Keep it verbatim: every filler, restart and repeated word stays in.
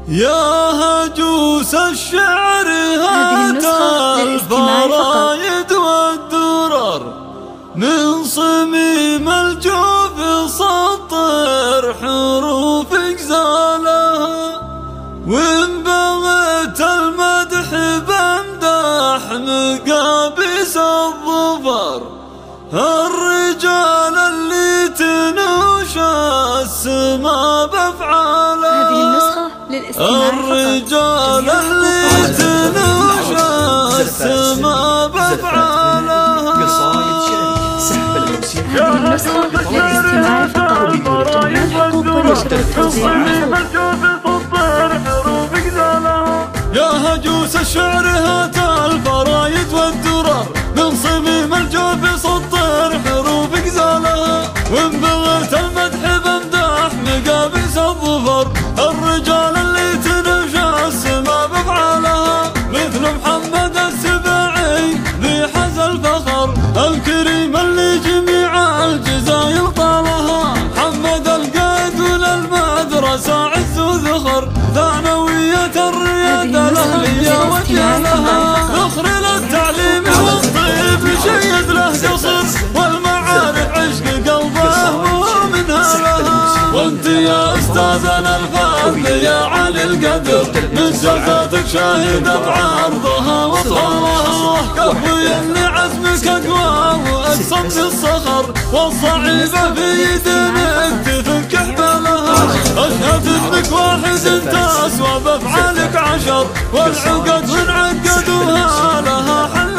يا هجوس الشعر هات الفرايد والدرر من صميم الجوف سطر حروف اجزالها، وان بغيت المدح بمدح مقابس الظفر الرجال اللي تنوش السما بافعالها. هذه النسخة للاستماع الرجال اللي تنوش السما بافعالها. هذه النسخة للاستماع فقط. الحقوق ونشر التوزيع. يا هجوس الشعر هات الفرايد والدرر من صميم الجوف سطر حروف اجزالها، وان بغيت المدح بمدح مقابس الظفر الرجال اللي تنشى السما بافعالها، مثل محمد السباعي ذي حز الفخر الكريم اللي جميع الجزاير طالها، محمد القائد وللمدرسة عز وذخر ثانوية الريادة الأهلية وجهلها، ذخر للتعليم والطيب مشيد له قصر والمعارف عشق قلبه ومنها لها. وانت يا استاذنا الفاضل يا علي القدر من سلطتك شاهدة بعرضها وطولها، كفي اللي عزمك اقوى واقسم من الصخر والصعيبة في يدك تفك حبالها. اشهد انك واحد انت اسوى بافعالك عشر والعقد انعقدوها لها حل